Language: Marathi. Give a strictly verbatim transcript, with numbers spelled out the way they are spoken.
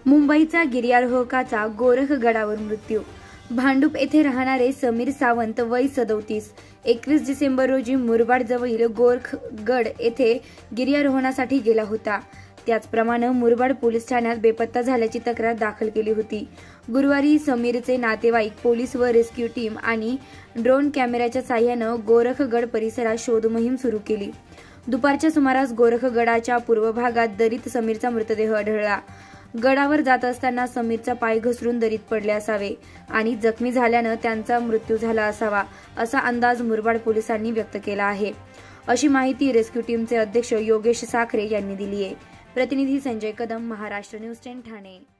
मुंबईचा गिर्यारोहकाचा गोरखगडावर मृत्यू। भांडूप येथे राहणारे समीर सावंत वय सदोतीस एकवीस डिसेंबर रोजी मुरबाड जवळील गोरखगड येथे गिर्यारोहणासाठी गेला होता। त्याचप्रमाणे मुरबाड पोलीस ठाण्यात बेपत्ता झाल्याची तक्रार दाखल केली होती। गुरुवारी समीरचे नातेवाईक, पोलीस व रेस्क्यू टीम आणि ड्रोन कॅमेऱ्याच्या साहाय्याने गोरखगड परिसरात शोध मोहीम सुरू केली। दुपारच्या सुमारास गोरखगडाच्या पूर्व भागात दरीत समीरचा मृतदेह आढळला। गडावर जात असताना समीरचा पाय घसरून दरीत पडले असावे आणि जखमी झाल्याने त्यांचा मृत्यू झाला असावा असा अंदाज मुरबाड पोलिसांनी व्यक्त केला आहे, अशी माहिती रेस्क्यू टीमचे अध्यक्ष योगेश साखरे यांनी दिली आहे। प्रतिनिधी संजय कदम, महाराष्ट्र न्यूज टेन ठाणे।